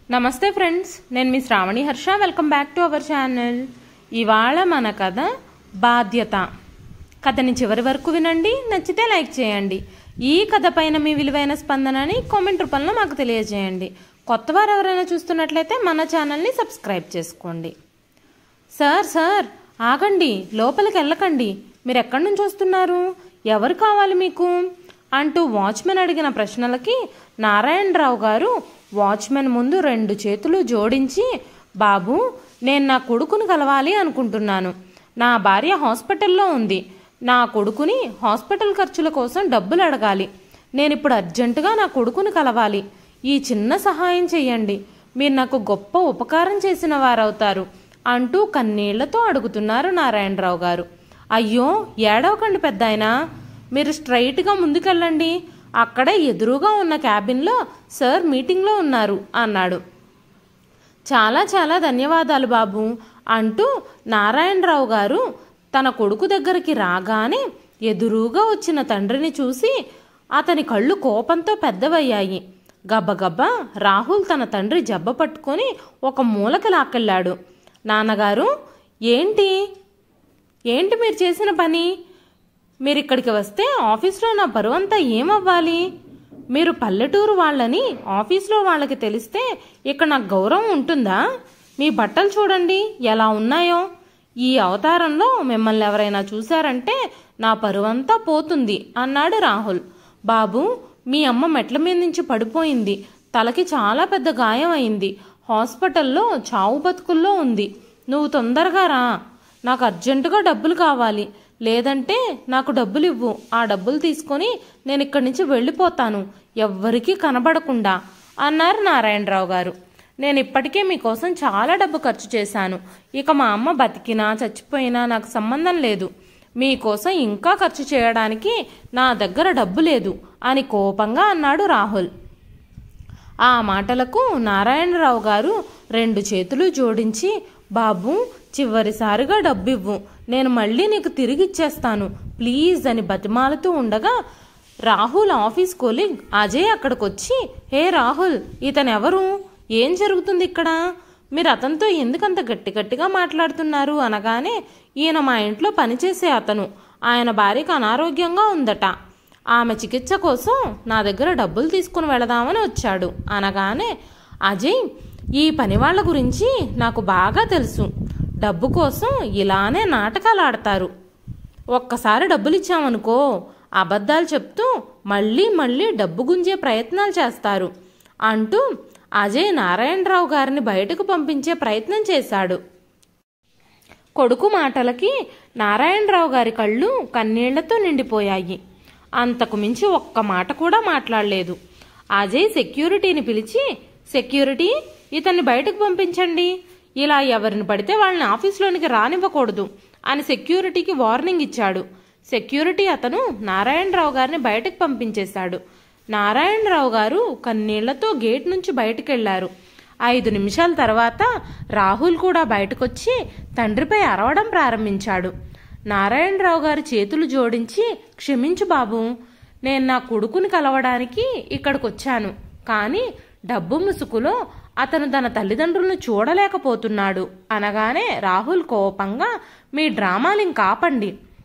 నమస్తే ఫ్రెండ్స్, నేను మీ Shravani Harsha. Welcome back to our channel. ఇవాళ మన కథ బాధ్యత. కథని చివరి వరకు వినండి, నచ్చితే లైక్ చేయండి. ఈ కథ పైన మీ విలువైన స్పందనని కామెంట్ రూపంలో మాకు తెలియజేయండి. కొత్తవారు ఎవరైనా చూస్తున్నట్లయితే మన ఛానల్ని సబ్స్క్రైబ్ చేసుకోండి. సార్ ఆగండి, లోపలికి వెళ్ళకండి. మీరు ఎక్కడి నుంచి వస్తున్నారు? ఎవరు కావాలి మీకు అంటూ వాచ్మెన్ అడిగిన ప్రశ్నలకి నారాయణరావు గారు వాచ్మెన్ ముందు 2 చేతులు జోడించి, బాబు, నేను నా కొడుకుని కలవాలి అనుకుంటున్నాను. నా భార్య హాస్పిటల్లో ఉంది. నా కొడుకుని హాస్పిటల్ ఖర్చుల కోసం డబ్బులు అడగాలి. నేను ఇప్పుడు అర్జెంటుగా నా కొడుకుని కలవాలి. ఈ చిన్న సహాయం చెయ్యండి. మీరు నాకు గొప్ప ఉపకారం చేసిన వారవుతారు అంటూ కన్నీళ్లతో అడుగుతున్నారు నారాయణరావు గారు. అయ్యో, ఏడవకండి పెద్దాయనా, మీరు స్ట్రైట్గా ముందుకెళ్ళండి. అక్కడే ఎదురుగా ఉన్న క్యాబిన్లో సార్ మీటింగ్లో ఉన్నారు అన్నాడు. చాలా చాలా ధన్యవాదాలు బాబు అంటూ నారాయణరావు గారు తన కొడుకు దగ్గరికి రాగానే ఎదురుగా వచ్చిన తండ్రిని చూసి అతని కళ్ళు కోపంతో పెద్దవయ్యాయి. గబ్బగబ్బా రాహుల్ తన తండ్రి జబ్బ పట్టుకొని ఒక మూలకి లాక్కెళ్ళాడు. నాన్నగారు, ఏంటి మీరు చేసిన పని? మీరు ఇక్కడికి వస్తే ఆఫీస్లో నా పరువంతా ఏమవ్వాలి? మీరు పల్లెటూరు వాళ్ళని ఆఫీస్లో వాళ్ళకి తెలిస్తే ఇక్కడ నాకు గౌరవం ఉంటుందా? మీ బట్టలు చూడండి ఎలా ఉన్నాయో. ఈ అవతారంలో మిమ్మల్ని ఎవరైనా చూశారంటే నా పరువంతా పోతుంది అన్నాడు రాహుల్. బాబు, మీ అమ్మ మెట్ల మీద నుంచి పడిపోయింది. తలకి చాలా పెద్ద గాయం అయింది. హాస్పిటల్లో చావు బతుకుల్లో ఉంది. నువ్వు తొందరగా రా. నాకు అర్జెంటుగా డబ్బులు కావాలి. లేదంటే నాకు డబ్బులు ఇవ్వు. ఆ డబ్బులు తీసుకొని నేను ఇక్కడి నుంచి వెళ్ళిపోతాను, ఎవ్వరికీ కనబడకుండా అన్నారు నారాయణరావు గారు. నేను ఇప్పటికే మీకోసం చాలా డబ్బు ఖర్చు చేశాను. ఇక మా అమ్మ బతికినా చచ్చిపోయినా నాకు సంబంధం లేదు. మీకోసం ఇంకా ఖర్చు చేయడానికి నా దగ్గర డబ్బు లేదు అని కోపంగా అన్నాడు రాహుల్. ఆ మాటలకు నారాయణరావు గారు 2 చేతులు జోడించి, బాబు, చివరిసారిగా డబ్బివ్వు, నేను మళ్ళీ నీకు తిరిగి ఇచ్చేస్తాను ప్లీజ్ అని బతిమాలుతూ ఉండగా రాహుల్ ఆఫీస్ కొలీగ్ అజయ్ అక్కడికొచ్చి, హే రాహుల్, ఇతను ఎవరు? ఏం జరుగుతుంది ఇక్కడ? మీరు అతనితో ఎందుకంత గట్టిగా మాట్లాడుతున్నారు అనగానే, ఈయన మా ఇంట్లో పనిచేసే అతను. ఆయన భార్యకు అనారోగ్యంగా ఉందట. ఆమె చికిత్స కోసం నా దగ్గర డబ్బులు తీసుకుని వెళదామని వచ్చాడు అనగానే, అజయ్, ఈ పని వాళ్ళ గురించి నాకు బాగా తెలుసు. డబ్బు కోసం ఇలానే నాటకాలు ఆడతారు. ఒక్కసారి డబ్బులు ఇచ్చామనుకో అబద్ధాలు చెప్తూ మళ్ళీ డబ్బు గుంజే ప్రయత్నాలు చేస్తారు అంటూ అజయ్ నారాయణరావు గారిని బయటకు పంపించే ప్రయత్నం చేశాడు. కొడుకు మాటలకి నారాయణరావు గారి కళ్ళు కన్నీళ్లతో నిండిపోయాయి. అంతకు మించి ఒక్క మాట కూడా మాట్లాడలేదు. అజయ్ సెక్యూరిటీని పిలిచి, సెక్యూరిటీ, ఇతన్ని బయటకు పంపించండి. ఇలా ఎవరిని పడితే వాళ్ళని ఆఫీస్లోనికి రానివ్వకూడదు అని సెక్యూరిటీకి వార్నింగ్ ఇచ్చాడు. సెక్యూరిటీ అతను నారాయణరావు గారిని బయటకు పంపించేశాడు. నారాయణరావు గారు కన్నీళ్లతో గేట్ నుంచి బయటకెళ్లారు. 5 నిమిషాల తర్వాత రాహుల్ కూడా బయటకొచ్చి తండ్రిపై అరవడం ప్రారంభించాడు. నారాయణరావు గారి చేతులు జోడించి, క్షమించు బాబు, నేను నా కొడుకుని కలవడానికి ఇక్కడికొచ్చాను. కానీ డబ్బు ముసుగులో అతను తన తల్లిదండ్రులను చూడలేకపోతున్నాడు అనగానే రాహుల్ కోపంగా, మీ డ్రామాలు ఇంకాపండి,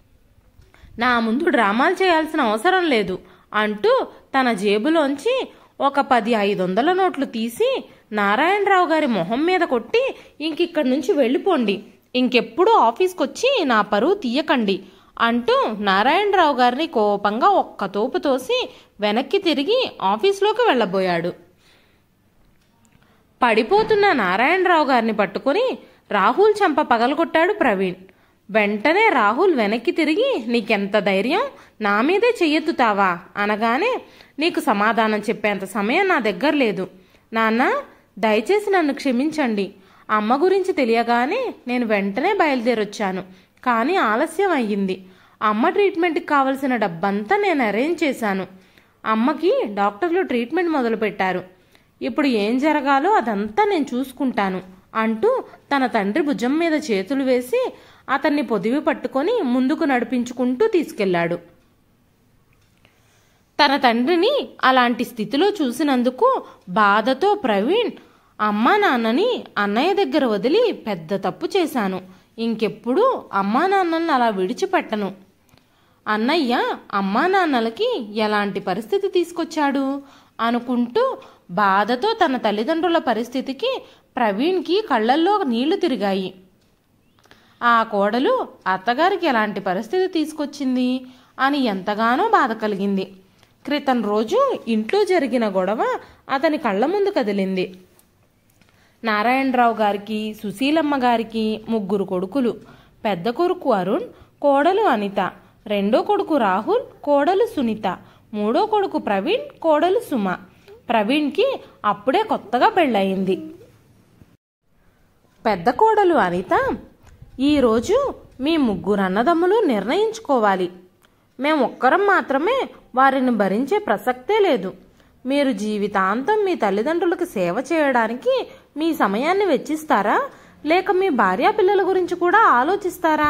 నా ముందు డ్రామాలు చేయాల్సిన అవసరం లేదు అంటూ తన జేబులోంచి ఒక 10 500 నోట్లు తీసి నారాయణరావు గారి మొహం మీద కొట్టి, ఇంకిక్కడి నుంచి వెళ్ళిపోండి, ఇంకెప్పుడు ఆఫీస్కొచ్చి నా పరువు తీయకండి అంటూ నారాయణరావు గారిని కోపంగా ఒక్క తోపు తోసి వెనక్కి తిరిగి ఆఫీస్లోకి వెళ్ళబోయాడు. పడిపోతున్న నారాయణరావు గారిని పట్టుకుని రాహుల్ చెంప పగలగొట్టాడు ప్రవీణ్. వెంటనే రాహుల్ వెనక్కి తిరిగి, నీకెంత ధైర్యం, నా మీదే చెయ్యెత్తుతావా అనగానే, నీకు సమాధానం చెప్పేంత సమయం నా దగ్గర లేదు. నాన్న, దయచేసి నన్ను క్షమించండి. అమ్మ గురించి తెలియగానే నేను వెంటనే బయలుదేరొచ్చాను. కానీ ఆలస్యం అయ్యింది. అమ్మ ట్రీట్మెంట్కి కావలసిన డబ్బంతా నేను అరేంజ్ చేశాను. అమ్మకి డాక్టర్లు ట్రీట్మెంట్ మొదలుపెట్టారు. ఇప్పుడు ఏం జరగాలో అదంతా నేను చూసుకుంటాను అంటూ తన తండ్రి భుజం మీద చేతులు వేసి అతన్ని పొదివి పట్టుకొని ముందుకు నడిపించుకుంటూ తీసుకెళ్లాడు. తన తండ్రిని అలాంటి స్థితిలో చూసినందుకు బాధతో ప్రవీణ్ అమ్మా నాన్నని అన్నయ్య దగ్గర వదిలి పెద్ద తప్పు చేశాను. ఇంకెప్పుడు అమ్మా నాన్నల్ని అలా విడిచిపెట్టను. అన్నయ్య అమ్మా నాన్నలకి ఎలాంటి పరిస్థితి తీసుకొచ్చాడు అనుకుంటూ బాధతో తన తల్లిదండ్రుల పరిస్థితికి ప్రవీణ్కి కళ్ళల్లో నీళ్లు తిరిగాయి. ఆ కోడలు అత్తగారికి ఎలాంటి పరిస్థితి తీసుకొచ్చింది అని ఎంతగానో బాధ కలిగింది. క్రితం రోజు ఇంట్లో జరిగిన గొడవ అతని కళ్ళ ముందు కదిలింది. నారాయణరావు గారికి, సుశీలమ్మ గారికి 3 కొడుకులు. పెద్ద కొడుకు అరుణ్, కోడలు అనిత, రెండో కొడుకు రాహుల్, కోడలు సునీత, మూడో కొడుకు ప్రవీణ్, కోడలు సుమ. ప్రవీణ్కి అప్పుడే కొత్తగా పెళ్ళయింది. పెద్ద కోడలు అనిత, ఈరోజు మీ 3 అన్నదమ్ములు నిర్ణయించుకోవాలి. మేము ఒక్కరం మాత్రమే వారిని భరించే ప్రసక్తే లేదు. మీరు జీవితాంతం మీ తల్లిదండ్రులకు సేవ చేయడానికి మీ సమయాన్ని వెచ్చిస్తారా, లేక మీ భార్యా పిల్లల గురించి కూడా ఆలోచిస్తారా?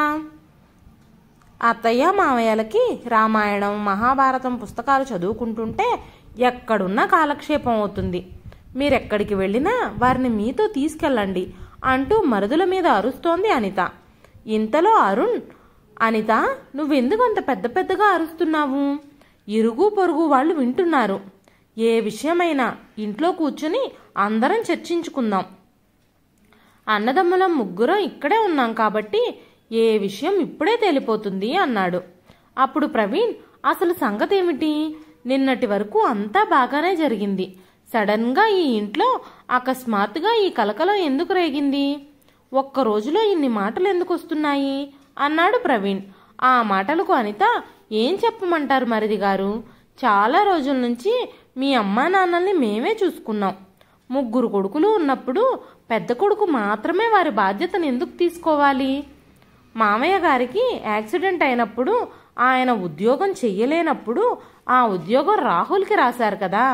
అత్తయ్య మామయ్యలకి రామాయణం, మహాభారతం పుస్తకాలు చదువుకుంటుంటే ఎక్కడున్నా కాలక్షేపం అవుతుంది. మీరెక్కడికి వెళ్ళినా వారిని మీతో తీసుకెళ్ళండి అంటూ మరుదుల మీద అరుస్తోంది అనిత. ఇంతలో అరుణ్, అనిత, నువ్వెందుకు అంత పెద్ద పెద్దగా అరుస్తున్నావు? ఇరుగు పొరుగు వాళ్ళు వింటున్నారు. ఏ విషయమైనా ఇంట్లో కూర్చుని అందరం చర్చించుకుందాం. అన్నదమ్ములం 3 ఇక్కడే ఉన్నాం కాబట్టి ఏ విషయం ఇప్పుడే తేలిపోతుంది అన్నాడు. అప్పుడు ప్రవీణ్, అసలు సంగతి ఏమిటి? నిన్నటి వరకు అంతా బాగానే జరిగింది. సడన్గా ఈ ఇంట్లో అకస్మాత్తుగా ఈ కలకలం ఎందుకు రేగింది? ఒక్క రోజులో ఇన్ని మాటలు ఎందుకు వస్తున్నాయి అన్నాడు ప్రవీణ్. ఆ మాటలకు అనిత, ఏం చెప్పమంటారు మరిది గారు, చాలా రోజుల నుంచి మీ అమ్మా నాన్నల్ని మేమే చూసుకున్నాం. 3 కొడుకులు ఉన్నప్పుడు పెద్ద కొడుకు మాత్రమే వారి బాధ్యతను ఎందుకు తీసుకోవాలి? మామయ్య గారికి యాక్సిడెంట్ అయినప్పుడు ఆయన ఉద్యోగం చెయ్యలేనప్పుడు ఆ ఉద్యోగం రాహుల్కి రాశారు కదా.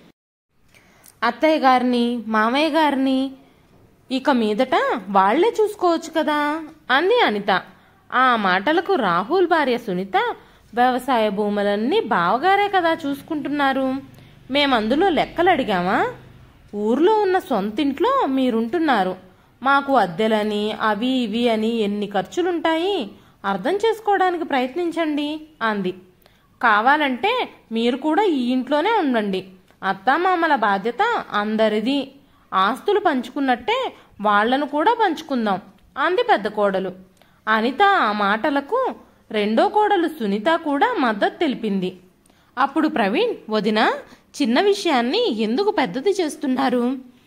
అత్తయ్య గారిని, మామయ్య గారిని ఇక మీదట వాళ్లే చూసుకోవచ్చు కదా అంది అనిత. ఆ మాటలకు రాహుల్ భార్య సునీత, వ్యవసాయ భూములన్నీ బావగారే కదా చూసుకుంటున్నారు. మేమందులో లెక్కలు అడిగామా? ఊర్లో ఉన్న సొంతింట్లో మీరుంటున్నారు. మాకు అద్దెలని అవి ఇవి అని ఎన్ని ఖర్చులుంటాయి, అర్థం చేసుకోవడానికి ప్రయత్నించండి అంది. కావాలంటే మీరు కూడా ఈ ఇంట్లోనే ఉండండి. అత్తామామల బాధ్యత అందరిది. ఆస్తులు పంచుకున్నట్టే వాళ్లను కూడా పంచుకుందాం అంది పెద్ద కోడలు. అనిత ఆ మాటలకు రెండో కోడలు సునీత కూడా మద్దతు తెలిపింది. అప్పుడు ప్రవీణ్, వదినా, చిన్న విషయాన్ని ఎందుకు పెద్దది చేస్తున్నారు?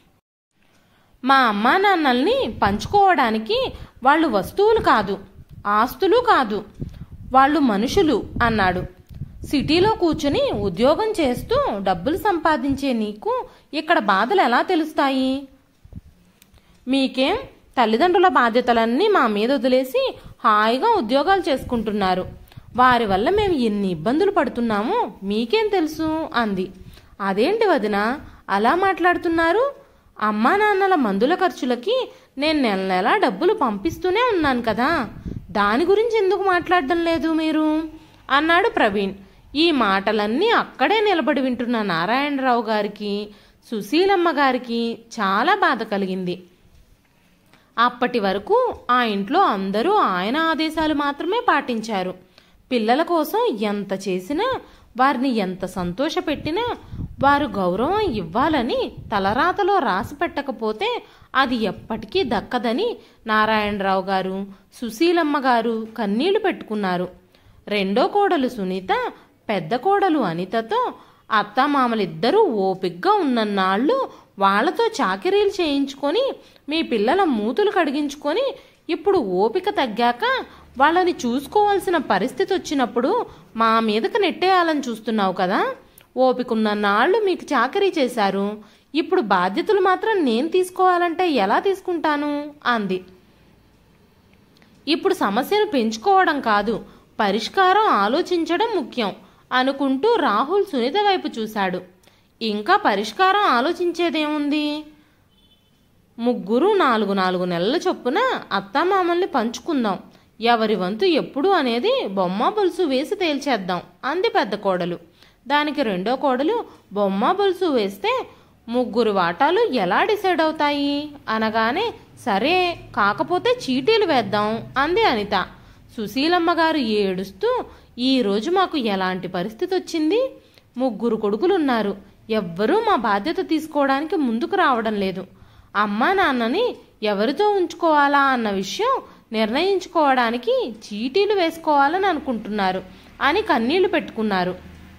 మా అమ్మా నాన్నల్ని పంచుకోవడానికి వాళ్ళు వస్తువులు కాదు, ఆస్తులు కాదు, వాళ్ళు మనుషులు అన్నాడు. సిటీలో కూర్చుని ఉద్యోగం చేస్తూ డబ్బులు సంపాదించే నీకు ఇక్కడ బాధలు ఎలా తెలుస్తాయి? మీకేం తల్లిదండ్రుల బాధ్యతలన్నీ మా మీద వదిలేసి హాయిగా ఉద్యోగాలు చేసుకుంటున్నారు. వారి వల్ల మేము ఎన్ని ఇబ్బందులు పడుతున్నామో మీకేం తెలుసు అంది. అదేంటి వదిన అలా మాట్లాడుతున్నారు? అమ్మా నాన్నల మందుల ఖర్చులకి నేను నెల నెలా డబ్బులు పంపిస్తూనే ఉన్నాను కదా, దాని గురించి ఎందుకు మాట్లాడడం లేదు మీరు అన్నాడు ప్రవీణ్. ఈ మాటలన్నీ అక్కడే నిలబడి వింటున్న నారాయణరావు గారికి, సుశీలమ్మ గారికి చాలా బాధ కలిగింది. అప్పటి వరకు ఆ ఇంట్లో అందరూ ఆయన ఆదేశాలు మాత్రమే పాటించారు. పిల్లల కోసం ఎంత చేసినా, వారిని ఎంత సంతోషపెట్టినా వారు గౌరవం ఇవ్వాలని తలరాతలో రాసి పెట్టకపోతే అది ఎప్పటికీ దక్కదని నారాయణరావు గారు, సుశీలమ్మ గారు కన్నీళ్లు పెట్టుకున్నారు. రెండో కోడలు సునీత పెద్ద కోడలు అనితతో అత్తామామలిద్దరూ ఓపిగ్గా ఉన్నన్నాళ్ళు వాళ్లతో చాకిరీలు చేయించుకొని మీ పిల్లల మూతులు కడిగించుకొని ఇప్పుడు ఓపిక తగ్గాక వాళ్ళని చూసుకోవాల్సిన పరిస్థితి వచ్చినప్పుడు మా మీదకు నెట్టేయాలని చూస్తున్నావు కదా. ఓపికన్న నాళ్ళు మీకు చాకరీ చేశారు, ఇప్పుడు బాధ్యతలు మాత్రం నేను తీసుకోవాలంటే ఎలా తీసుకుంటాను అంది. ఇప్పుడు సమస్యను పెంచుకోవడం కాదు, పరిష్కారం ఆలోచించడం ముఖ్యం అనుకుంటూ రాహుల్ సునీత వైపు చూశాడు. ఇంకా పరిష్కారం ఆలోచించేదేముంది? 3 4 నెలల చొప్పున అత్తామామల్ని పంచుకుందాం. ఎవరి వంతు ఎప్పుడు అనేది బొమ్మ బొలుసు వేసి తేల్చేద్దాం అంది పెద్ద కోడలు. దానికి రెండో కోడలు, బొమ్మ బొలుసు వేస్తే ముగ్గురు వాటాలు ఎలా డిసైడ్ అవుతాయి అనగానే, సరే కాకపోతే చీటీలు వేద్దాం అంది అనిత. సుశీలమ్మ గారు ఏడుస్తూ, ఈరోజు మాకు ఎలాంటి పరిస్థితి వచ్చింది? ముగ్గురు కొడుకులున్నారు, ఎవ్వరూ మా బాధ్యత తీసుకోవడానికి ముందుకు రావడం లేదు. అమ్మా నాన్నని ఎవరితో ఉంచుకోవాలా అన్న విషయం నిర్ణయించుకోవడానికి చీటీలు వేసుకోవాలని అనుకుంటున్నారు అని కన్నీళ్లు పెట్టుకున్నారు.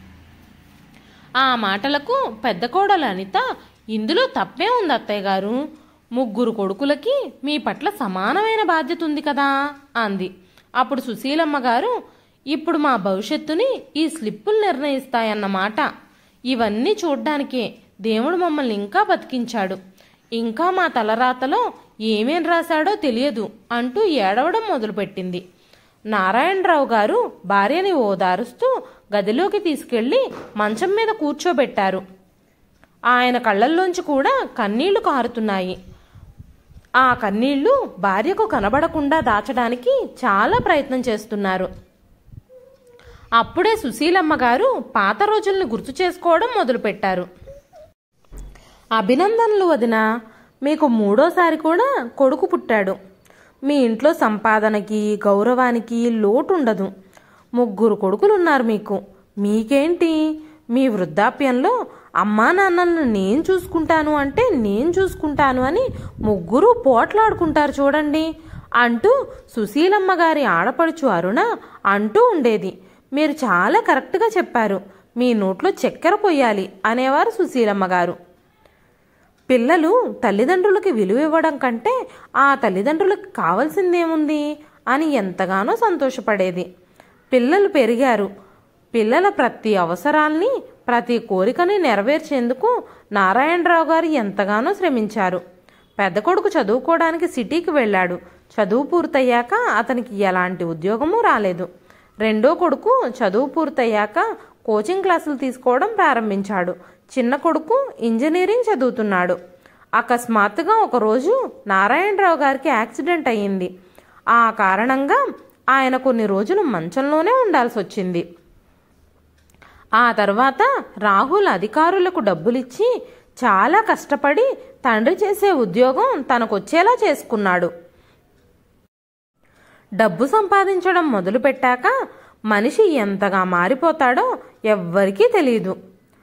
ఆ మాటలకు పెద్ద కోడలు అనిత, ఇందులో తప్పే ఉంది అత్తయ్య గారు, ముగ్గురు కొడుకులకి మీ పట్ల సమానమైన బాధ్యత ఉంది కదా అంది. అప్పుడు సుశీలమ్మ గారు, ఇప్పుడు మా భవిష్యత్తుని ఈ స్లిప్పులు నిర్ణయిస్తాయన్నమాట. ఇవన్నీ చూడ్డానికే దేవుడు మమ్మల్ని ఇంకా బతికించాడు. ఇంకా మా తలరాతలో ఏమేం రాశాడో తెలియదు అంటూ ఏడవడం మొదలుపెట్టింది. నారాయణరావు గారు భార్యని ఓదారుస్తూ గదిలోకి తీసుకెళ్లి మంచం మీద కూర్చోబెట్టారు. ఆయన కళ్ళల్లోంచి కూడా కన్నీళ్లు కారుతున్నాయి. ఆ కన్నీళ్లు భార్యకు కనబడకుండా దాచడానికి చాలా ప్రయత్నం చేస్తున్నారు. అప్పుడే సుశీలమ్మ గారు పాత రోజుల్ని గుర్తు చేసుకోవడం మొదలుపెట్టారు. అభినందనలు వదినా, మీకు మూడోసారి కూడా కొడుకు పుట్టాడు. మీ ఇంట్లో సంపాదనకి గౌరవానికి లోటు ఉండదు. ముగ్గురు కొడుకులున్నారు మీకు. మీకేంటి, మీ వృద్ధాప్యంలో అమ్మా నాన్నలను నేను చూసుకుంటాను అంటే నేను చూసుకుంటాను అని ముగ్గురు పోట్లాడుకుంటారు చూడండి అంటూ సుశీలమ్మ గారి ఆడపడుచు అరుణ అంటూ ఉండేది. మీరు చాలా కరెక్ట్గా చెప్పారు, మీ నోట్లో చక్కెర పొయ్యాలి అనేవారు సుశీలమ్మ గారు. పిల్లలు తల్లిదండ్రులకి విలువ ఇవ్వడం కంటే ఆ తల్లిదండ్రులకు కావాల్సిందేముంది అని ఎంతగానో సంతోషపడేది. పిల్లలు పెరిగారు. పిల్లల ప్రతి అవసరాల్ని ప్రతి కోరికని నెరవేర్చేందుకు నారాయణరావు గారు ఎంతగానో శ్రమించారు. పెద్ద కొడుకు చదువుకోవడానికి సిటీకి వెళ్ళాడు. చదువు పూర్తయ్యాక అతనికి ఎలాంటి ఉద్యోగమూ రాలేదు. రెండో కొడుకు చదువు పూర్తయ్యాక కోచింగ్ క్లాసులు తీసుకోవడం ప్రారంభించాడు. చిన్న కొడుకు ఇంజనీరింగ్ చదువుతున్నాడు. అకస్మాత్తుగా ఒకరోజు నారాయణరావు గారికి యాక్సిడెంట్ అయ్యింది. ఆ కారణంగా ఆయన కొన్ని రోజులు మంచంలోనే ఉండాల్సి వచ్చింది. ఆ తర్వాత రాహుల్ అధికారులకు డబ్బులిచ్చి చాలా కష్టపడి తండ్రి చేసే ఉద్యోగం తనకొచ్చేలా చేసుకున్నాడు. డబ్బు సంపాదించడం మొదలుపెట్టాక మనిషి ఎంతగా మారిపోతాడో ఎవ్వరికీ తెలియదు.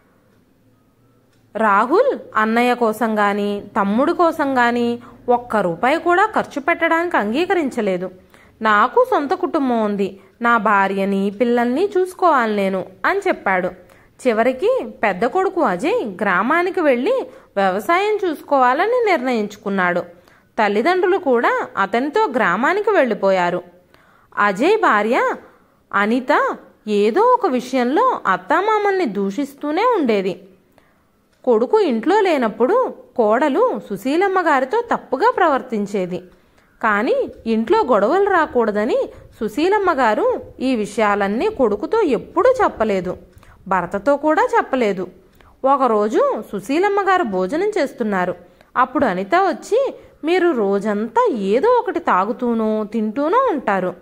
రాహుల్ అన్నయ్య కోసం గాని తమ్ముడు కోసం గాని ఒక్క రూపాయి కూడా ఖర్చు పెట్టడానికి అంగీకరించలేదు. నాకు సొంత కుటుంబం ఉంది, నా భార్యని పిల్లల్ని చూసుకోవాలి నేను అని చెప్పాడు. చివరికి పెద్ద కొడుకు అజయ్ గ్రామానికి వెళ్ళి వ్యవసాయం చూసుకోవాలని నిర్ణయించుకున్నాడు. తల్లిదండ్రులు కూడా అతనితో గ్రామానికి వెళ్ళిపోయారు. అజయ్ భార్య అనిత ఏదో ఒక విషయంలో అత్తామామల్ని దూషిస్తూనే ఉండేది. కొడుకు ఇంట్లో లేనప్పుడు కోడలు సుశీలమ్మ గారితో తప్పుగా ప్రవర్తించేది. కానీ ఇంట్లో గొడవలు రాకూడదని సుశీలమ్మ గారు ఈ విషయాలన్నీ కొడుకుతో ఎప్పుడూ చెప్పలేదు, భర్తతో కూడా చెప్పలేదు. ఒకరోజు సుశీలమ్మ గారు భోజనం చేస్తున్నారు. అప్పుడు అనిత వచ్చి, మీరు రోజంతా ఏదో ఒకటి తాగుతూనో తింటూనో ఉంటారు,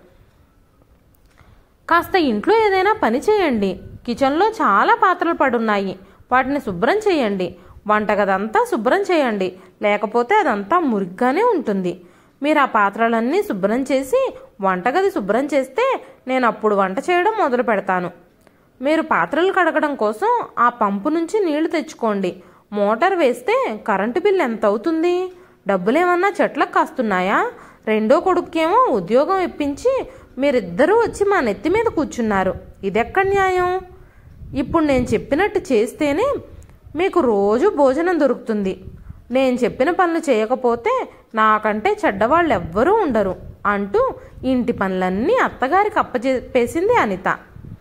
కాస్త ఇంట్లో ఏదైనా పని చేయండి, కిచెన్లో చాలా పాత్రలు పడున్నాయి, వాటిని శుభ్రం చేయండి, వంటగదంతా శుభ్రం చేయండి, లేకపోతే అదంతా మురిగ్గానే ఉంటుంది. మీరు ఆ పాత్రలన్నీ శుభ్రం చేసి వంటగది శుభ్రం చేస్తే నేను అప్పుడు వంట చేయడం మొదలు పెడతాను. మీరు పాత్రలు కడగడం కోసం ఆ పంపు నుంచి నీళ్లు తెచ్చుకోండి. మోటార్ వేస్తే కరెంటు బిల్ ఎంత అవుతుంది? డబ్బులేమన్నా చెట్లకు కాస్తున్నాయా? రెండో కొడుకేమో ఉద్యోగం ఇప్పించి మీరిద్దరూ వచ్చి మా నెత్తి మీద కూర్చున్నారు. ఇదెక్కడ న్యాయం? ఇప్పుడు నేను చెప్పినట్టు చేస్తేనే మీకు రోజు భోజనం దొరుకుతుంది. నేను చెప్పిన పనులు చేయకపోతే నాకంటే చెడ్డవాళ్ళు ఎవ్వరూ ఉండరు అంటూ ఇంటి పనులన్నీ అత్తగారికి అప్పచెప్పేసింది అనిత.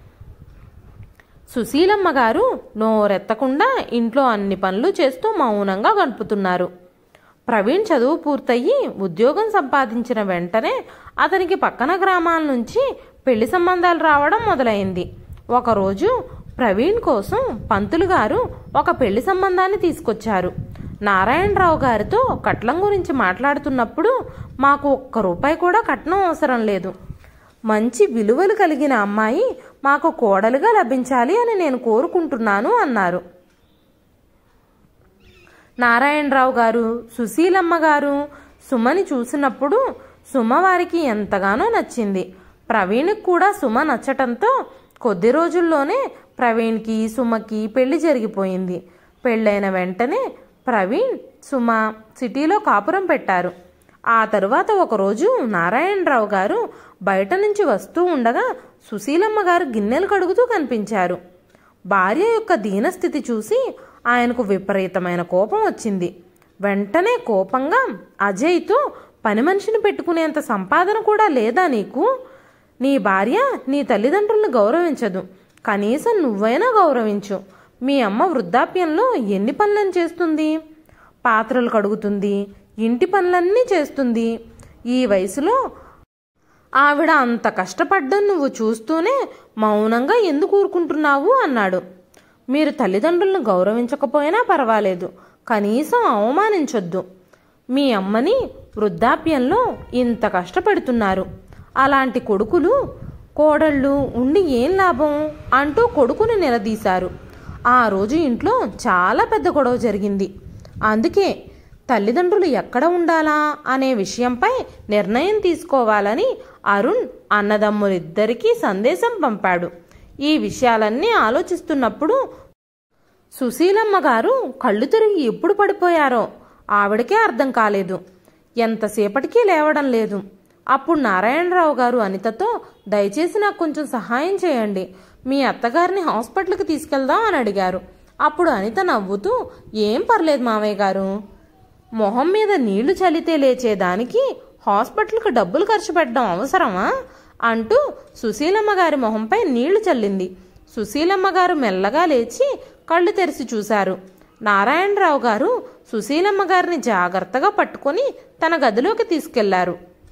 సుశీలమ్మ గారు నోరెత్తకుండా ఇంట్లో అన్ని పనులు చేస్తూ మౌనంగా గడుపుతున్నారు. ప్రవీణ్ చదువు పూర్తయ్యి ఉద్యోగం సంపాదించిన వెంటనే అతనికి పక్కన గ్రామాల నుంచి పెళ్లి సంబంధాలు రావడం మొదలైంది. ఒకరోజు ప్రవీణ్ కోసం పంతులు గారు ఒక పెళ్లి సంబంధాన్ని తీసుకొచ్చారు. నారాయణరావు గారితో కట్నం గురించి మాట్లాడుతున్నప్పుడు, మాకు ఒక్క రూపాయి కూడా కట్నం అవసరం లేదు, మంచి విలువలు కలిగిన అమ్మాయి మాకు కోడలుగా లభించాలి అని నేను కోరుకుంటున్నాను అన్నారు. నారాయణరావు గారు, సుశీలమ్మ గారు సుమని చూసినప్పుడు సుమ వారికి ఎంతగానో నచ్చింది. ప్రవీణ్కి కూడా సుమ నచ్చటంతో కొద్ది రోజుల్లోనే ప్రవీణ్కి సుమకి పెళ్లి జరిగిపోయింది. పెళ్ళైన వెంటనే ప్రవీణ్, సుమ సిటీలో కాపురం పెట్టారు. ఆ తరువాత ఒకరోజు నారాయణరావు గారు బయట నుంచి వస్తూ ఉండగా సుశీలమ్మ గారు గిన్నెలు కడుగుతూ కనిపించారు. భార్య యొక్క దీనస్థితి చూసి ఆయనకు విపరీతమైన కోపం వచ్చింది. వెంటనే కోపంగా, అజయ్తో పని మనిషిని పెట్టుకునేంత సంపాదన కూడా లేదా నీకు? నీ భార్య నీ తల్లిదండ్రులను గౌరవించదు, కనీసం నువ్వైనా గౌరవించు. మీ అమ్మ వృద్ధాప్యంలో ఎన్ని పనులను చేస్తుంది? పాత్రలు కడుగుతుంది, ఇంటి పనులన్నీ చేస్తుంది. ఈ వయసులో ఆవిడ అంత కష్టపడ్డం నువ్వు చూస్తూనే మౌనంగా ఎందుకు ఊరుకుంటున్నావు అన్నాడు. మీరు తల్లిదండ్రులను గౌరవించకపోయినా పర్వాలేదు, కనీసం అవమానించొద్దు. మీ అమ్మని వృద్ధాప్యంలో ఇంత కష్టపెడుతున్నారు. అలాంటి కొడుకులు కోడళ్ళు ఉండి ఏం లాభం అంటూ కొడుకుని నిలదీశారు. ఆ రోజు ఇంట్లో చాలా పెద్ద గొడవ జరిగింది. అందుకే తల్లిదండ్రులు ఎక్కడ ఉండాలా అనే విషయంపై నిర్ణయం తీసుకోవాలని అరుణ్ అన్నదమ్ములిద్దరికీ సందేశం పంపాడు. ఈ విషయాలన్నీ ఆలోచిస్తున్నప్పుడు సుశీలమ్మ గారు కళ్ళు తిరిగి ఎప్పుడు పడిపోయారో ఆవిడకే అర్థం కాలేదు. ఎంతసేపటికి లేవడం లేదు. అప్పుడు నారాయణరావు గారు అనితతో, దయచేసి నాకు కొంచెం సహాయం చేయండి, మీ అత్తగారిని హాస్పిటల్కి తీసుకెళ్దాం అని అడిగారు. అప్పుడు అనిత నవ్వుతూ, ఏం పర్లేదు మావయ్య గారు, మొహం మీద నీళ్లు చల్లితే లేచేదానికి హాస్పిటల్కి డబ్బులు ఖర్చు పెట్టడం అవసరమా అంటూ సుశీలమ్మ గారి మొహంపై నీళ్లు చల్లింది. సుశీలమ్మ గారు మెల్లగా లేచి కళ్ళు తెరిచి చూశారు. నారాయణరావు గారు సుశీలమ్మ గారిని జాగ్రత్తగా పట్టుకొని తన గదిలోకి తీసుకెళ్లారు.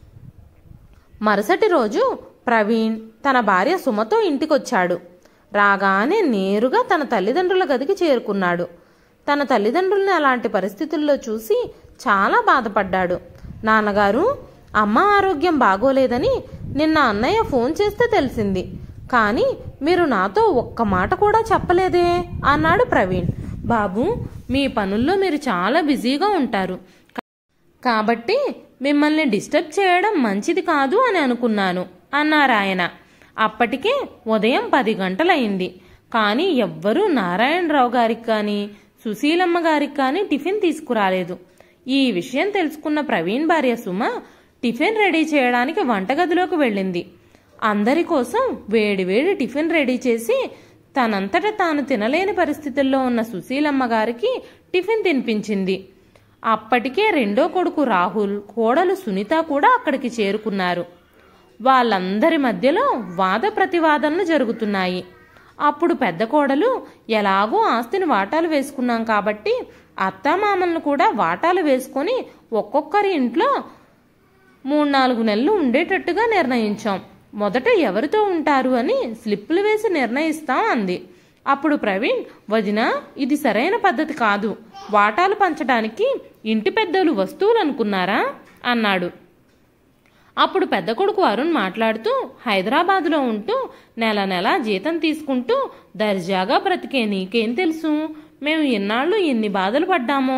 మరుసటి రోజు ప్రవీణ్ తన భార్య సుమతో ఇంటికొచ్చాడు. రాగానే నేరుగా తన తల్లిదండ్రుల గదికి చేరుకున్నాడు. తన తల్లిదండ్రుల్ని అలాంటి పరిస్థితుల్లో చూసి చాలా బాధపడ్డాడు. నాన్నగారు, అమ్మ ఆరోగ్యం బాగోలేదని నిన్న అన్నయ్య ఫోన్ చేస్తే తెలిసింది, కానీ మీరు నాతో ఒక్క మాట కూడా చెప్పలేదే అన్నాడు ప్రవీణ్. బాబు, మీ పనుల్లో మీరు చాలా బిజీగా ఉంటారు కాబట్టి మిమ్మల్ని డిస్టర్బ్ చేయడం మంచిది కాదు అని అనుకున్నాను అన్నారాయన. అప్పటికే ఉదయం 10 గంటలయింది. కానీ ఎవ్వరూ నారాయణరావు గారికి కానీ సుశీలమ్మ గారికి కానీ టిఫిన్ తీసుకురాలేదు. ఈ విషయం తెలుసుకున్న ప్రవీణ్ భార్య సుమ టిఫిన్ రెడీ చేయడానికి వంటగదిలోకి వెళ్ళింది. అందరి కోసం వేడివేడి టిఫిన్ రెడీ చేసి తనంతట తాను తినలేని పరిస్థితుల్లో ఉన్న సుశీలమ్మ గారికి టిఫిన్ తినిపించింది. అప్పటికే రెండో కొడుకు రాహుల్, కోడలు సునీత కూడా అక్కడికి చేరుకున్నారు. వాళ్ళందరి మధ్యలో వాద ప్రతివాదనలు జరుగుతున్నాయి. అప్పుడు పెద్ద కోడలు, ఎలాగో ఆస్తిని వాటాలు వేసుకున్నాం కాబట్టి అత్తామామలను కూడా వాటాలు వేసుకొని ఒక్కొక్కరి ఇంట్లో 3-4 నెలలు ఉండేటట్టుగా నిర్ణయించాం. మొదట ఎవరితో ఉంటారు అని స్లిప్పులు వేసి నిర్ణయిస్తాం అంది. అప్పుడు ప్రవీణ్, వదినా, ఇది సరైన పద్ధతి కాదు, వాటాలు పంచడానికి ఇంటి పెద్దలు వస్తువులు అనుకున్నారా అన్నాడు. అప్పుడు పెద్ద కొడుకు అరుణ్ మాట్లాడుతూ, హైదరాబాదులో ఉంటూ నెల నెల జీతం తీసుకుంటూ దర్జాగా బ్రతికే నీకేం తెలుసు, మేము ఎన్నాళ్ళు ఎన్ని బాధలు పడ్డామో.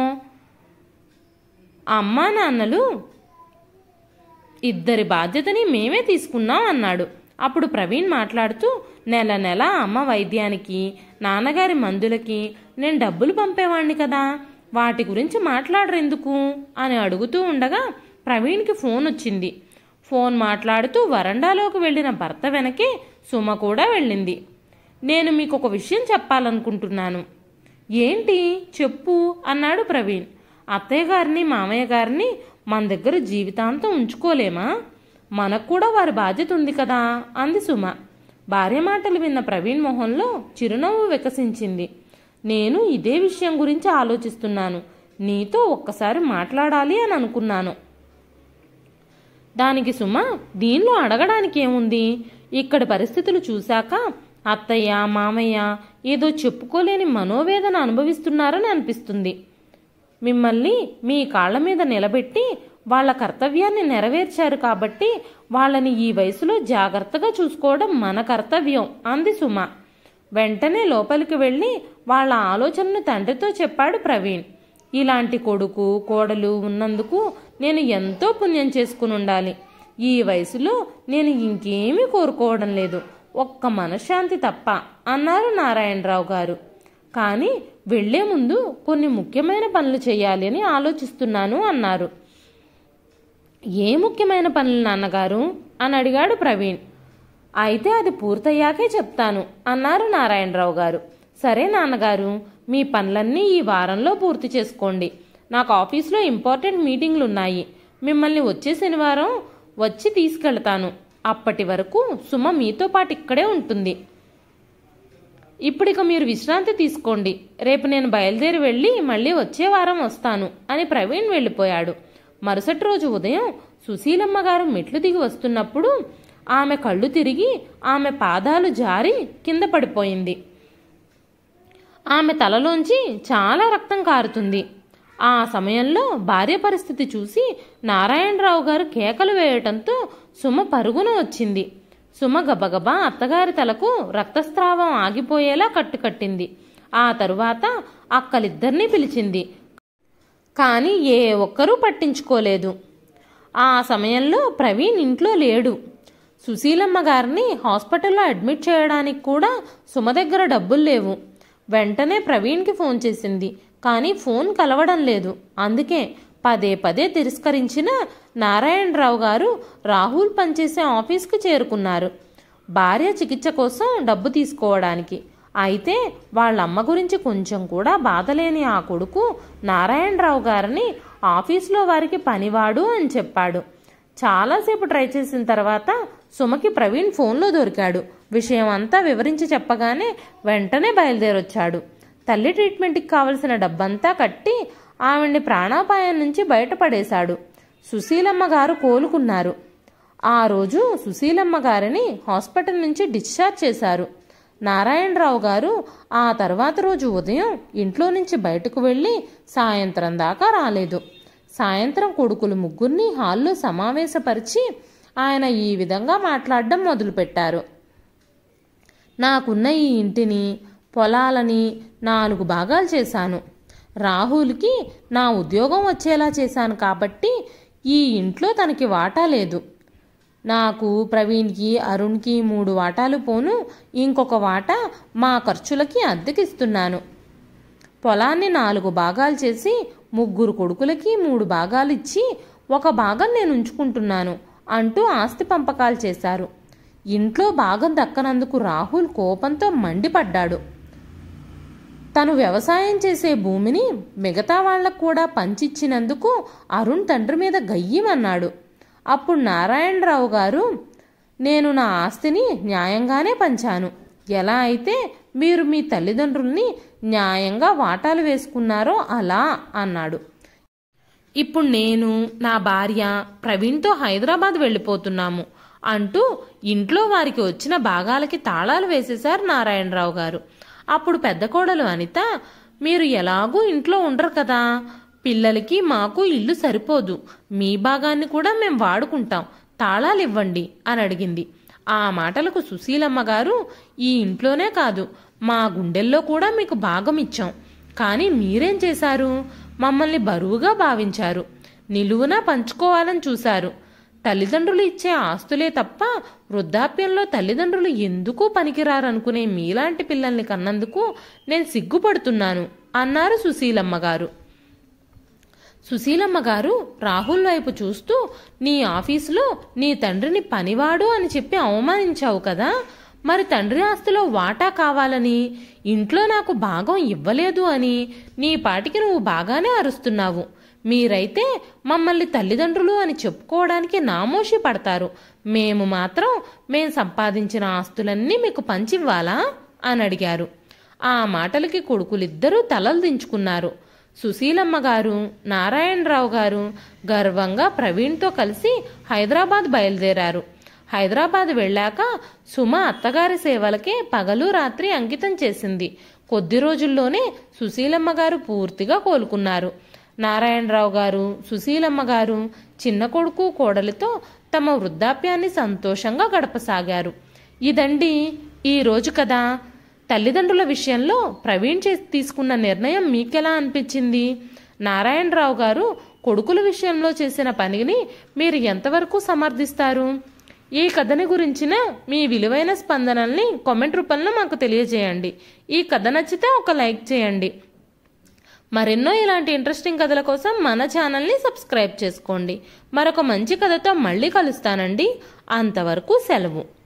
అమ్మా నాన్నలు ఇద్దరి బాధ్యతని మేమే తీసుకున్నాం అన్నాడు. అప్పుడు ప్రవీణ్ మాట్లాడుతూ, నెల నెల అమ్మ వైద్యానికి, నాన్నగారి మందులకి నేను డబ్బులు పంపేవాణ్ణి కదా, వాటి గురించి మాట్లాడరెందుకు అని అడుగుతూ ఉండగా ప్రవీణ్కి ఫోన్ వచ్చింది. ఫోన్ మాట్లాడుతూ వరండాలోకి వెళ్ళిన భర్త వెనకే సుమ కూడా వెళ్ళింది. నేను మీకు ఒక విషయం చెప్పాలనుకుంటున్నాను. ఏంటి చెప్పు అన్నాడు ప్రవీణ్. అత్తయ్య గారిని మామయ్య గారిని మన దగ్గర జీవితాంతం ఉంచుకోలేమా? మనకు కూడా వారి బాధ్యత ఉంది కదా అంది సుమ. భార్య మాటలు విన్న ప్రవీణ్ మొహంలో చిరునవ్వు వికసించింది. నేను ఇదే విషయం గురించి ఆలోచిస్తున్నాను, నీతో ఒక్కసారి మాట్లాడాలి అని అనుకున్నాను. దానికి సుమ, దీనిలో అడగడానికి ఏముంది, ఇక్కడి పరిస్థితులు చూశాక అత్తయ్య మామయ్య ఏదో చెప్పుకోలేని మనోవేదన అనుభవిస్తున్నారని అనిపిస్తుంది. మిమ్మల్ని మీ కాళ్ల మీద నిలబెట్టి వాళ్ల కర్తవ్యాన్ని నెరవేర్చారు కాబట్టి వాళ్ళని ఈ వయసులో జాగ్రత్తగా చూసుకోవడం మన కర్తవ్యం అంది సుమ. వెంటనే లోపలికి వెళ్ళి వాళ్ళ ఆలోచనను తండ్రితో చెప్పాడు ప్రవీణ్. ఇలాంటి కొడుకు కోడలు ఉన్నందుకు నేను ఎంతో పుణ్యం చేసుకుని ఉండాలి. ఈ వయసులో నేను ఇంకేమీ కోరుకోవడం లేదు, ఒక్క మనశ్శాంతి తప్ప అన్నారు నారాయణరావు గారు. కానీ వెళ్లే ముందు కొన్ని ముఖ్యమైన పనులు చేయాలి అని ఆలోచిస్తున్నాను అన్నారు. ఏ ముఖ్యమైన పనులు నాన్నగారు అని అడిగాడు ప్రవీణ్. అయితే అది పూర్తయ్యాకే చెప్తాను అన్నారు నారాయణరావు గారు. సరే నాన్నగారు, మీ పనులన్నీ ఈ వారంలో పూర్తి చేసుకోండి. నాకు ఆఫీస్లో ఇంపార్టెంట్ మీటింగ్లు ఉన్నాయి. మిమ్మల్ని వచ్చే శనివారం వచ్చి తీసుకెళ్తాను. అప్పటి వరకు సుమ మీతో పాటు ఇక్కడే ఉంటుంది. ఇప్పుడిక మీరు విశ్రాంతి తీసుకోండి. రేపు నేను బయలుదేరి వెళ్ళి మళ్ళీ వచ్చే వారం వస్తాను అని ప్రవీణ్ వెళ్ళిపోయాడు. మరుసటి రోజు ఉదయం సుశీలమ్మ గారు మెట్లు దిగి వస్తున్నప్పుడు ఆమె కళ్ళు తిరిగి ఆమె పాదాలు జారి కింద పడిపోయింది. ఆమె తలలోంచి చాలా రక్తం కారుతుంది. ఆ సమయంలో భార్య పరిస్థితి చూసి నారాయణరావు గారు కేకలు వేయటంతో సుమ పరుగున వచ్చింది. సుమ గబగబా అత్తగారి తలకు రక్తస్రావం ఆగిపోయేలా కట్టుకట్టింది. ఆ తరువాత అక్కలిద్దరినీ పిలిచింది. కానీ ఏ ఒక్కరూ పట్టించుకోలేదు. ఆ సమయంలో ప్రవీణ్ ఇంట్లో లేడు. సుశీలమ్మ గారిని హాస్పిటల్లో అడ్మిట్ చేయడానికి కూడా సుమ దగ్గర డబ్బులు లేవు. వెంటనే ప్రవీణ్కి ఫోన్ చేసింది. కానీ ఫోన్ కలవడం లేదు. అందుకే పదే పదే తిరస్కరించిన నారాయణరావు గారు రాహుల్ పనిచేసే ఆఫీస్కి చేరుకున్నారు, భార్య చికిత్స కోసం డబ్బు తీసుకోవడానికి. అయితే వాళ్ళమ్మ గురించి కొంచెం కూడా బాధలేని ఆ కొడుకు నారాయణరావు గారిని ఆఫీసులో వారికి పనివాడు అని చెప్పాడు. చాలాసేపు ట్రై చేసిన తర్వాత సుమకి ప్రవీణ్ ఫోన్లో దొరికాడు. విషయం అంతా వివరించి చెప్పగానే వెంటనే బయలుదేరొచ్చాడు. తల్లి ట్రీట్మెంట్కి కావలసిన డబ్బంతా కట్టి ఆవిడ్ని ప్రాణాపాయం నుంచి బయటపడేశాడు. సుశీలమ్మ గారు కోలుకున్నారు. ఆ రోజు సుశీలమ్మ గారిని హాస్పిటల్ నుంచి డిశ్చార్జ్ చేశారు. నారాయణరావు గారు ఆ తర్వాత రోజు ఉదయం ఇంట్లో నుంచి బయటకు వెళ్ళి సాయంత్రం దాకా రాలేదు. సాయంత్రం కొడుకులు ముగ్గురిని హాల్లో సమావేశపరిచి ఆయన ఈ విధంగా మాట్లాడడం మొదలుపెట్టారు. నాకున్న ఈ ఇంటిని పొలాలని 4 భాగాలు చేశాను. రాహుల్కి నా ఉద్యోగం వచ్చేలా చేశాను కాబట్టి ఈ ఇంట్లో తనకి వాటా లేదు. నాకు, ప్రవీణ్కి, అరుణ్కి 3 వాటాలు పోను ఇంకొక వాటా మా ఖర్చులకి అద్దెకిస్తున్నాను. పొలాన్ని 4 భాగాలు చేసి 3 కొడుకులకి 3 భాగాలు ఇచ్చి 1 భాగం నేను ఉంచుకుంటున్నాను అంటూ ఆస్తి పంపకాలు చేశారు. ఇంట్లో భాగం దక్కనందుకు రాహుల్ కోపంతో మండిపడ్డాడు. తను వ్యవసాయం చేసే భూమిని మిగతా వాళ్లకు కూడా పంచిచ్చినందుకు అరుణ్ తండ్రి మీద గయ్యమన్నాడు. అప్పుడు నారాయణరావు గారు, నేను నా ఆస్తిని న్యాయంగానే పంచాను. ఎలా అయితే మీరు మీ తల్లిదండ్రుల్ని న్యాయంగా వాటాలు వేసుకున్నారో అలా అన్నాడు. ఇప్పుడు నేను, నా భార్య ప్రవీణ్తో హైదరాబాద్ వెళ్ళిపోతున్నాము అంటూ ఇంట్లో వారికి వచ్చిన భాగాలకి తాళాలు వేసేశారు నారాయణరావు గారు. అప్పుడు పెద్ద కోడలు అనిత, మీరు ఎలాగూ ఇంట్లో ఉండరు కదా, పిల్లలకి మాకు ఇల్లు సరిపోదు, మీ భాగాన్ని కూడా మేం వాడుకుంటాం, తాళాలు ఇవ్వండి అని అడిగింది. ఆ మాటలకు సుశీలమ్మ గారు, ఈ ఇంట్లోనే కాదు మా గుండెల్లో కూడా మీకు భాగం ఇచ్చాం. కానీ మీరేం చేశారు? మమ్మల్ని బరువుగా భావించారు, నిలువునా పంచుకోవాలని చూశారు. తల్లిదండ్రులు ఇచ్చే ఆస్తులే తప్ప వృద్ధాప్యంలో తల్లిదండ్రులు ఎందుకు పనికిరారనుకునే మీలాంటి పిల్లల్ని కన్నందుకు నేను సిగ్గుపడుతున్నాను అన్నారు సుశీలమ్మ గారు. సుశీలమ్మ గారు రాహుల్ వైపు చూస్తూ, నీ ఆఫీసులో నీ తండ్రిని పనివాడు అని చెప్పి అవమానించావు కదా, మరి తండ్రి ఆస్తిలో వాటా కావాలని, ఇంట్లో నాకు భాగం ఇవ్వలేదు అని నీ పాటికి నువ్వు బాగానే అరుస్తున్నావు. మీరైతే మమ్మల్ని తల్లిదండ్రులు అని చెప్పుకోవడానికి నామోషి పడతారు. మేము మాత్రం మేం సంపాదించిన ఆస్తులన్నీ మీకు పంచివ్వాలా అని అడిగారు. ఆ మాటలకి కొడుకులిద్దరూ తలలు దించుకున్నారు. సుశీలమ్మ గారు, నారాయణరావు గారు గర్వంగా ప్రవీణ్తో కలిసి హైదరాబాద్ బయలుదేరారు. హైదరాబాద్ వెళ్ళాక సుమ అత్తగారి సేవలకే పగలు రాత్రి అంకితం చేసింది. కొద్ది రోజుల్లోనే సుశీలమ్మ గారు పూర్తిగా కోలుకున్నారు. నారాయణరావు గారు, సుశీలమ్మ గారు చిన్న కొడుకు కోడలితో తమ వృద్ధాప్యాన్ని సంతోషంగా గడపసాగారు. ఇదండి ఈ రోజు కదా. తల్లిదండ్రుల విషయంలో ప్రవీణ్ తీసుకున్న నిర్ణయం మీకెలా అనిపించింది? నారాయణరావు గారు కొడుకుల విషయంలో చేసిన పనిని మీరు ఎంతవరకు సమర్థిస్తారు? ఈ కథని గురించిన మీ విలువైన స్పందనల్ని కామెంట్ రూపంలో మాకు తెలియజేయండి. ఈ కథ నచ్చితే ఒక లైక్ చేయండి. మరెన్నో ఇలాంటి ఇంట్రెస్టింగ్ కథల కోసం మన ఛానల్ని సబ్స్క్రైబ్ చేసుకోండి. మరొక మంచి కథతో మళ్ళీ కలుస్తానండి. అంతవరకు సెలవు.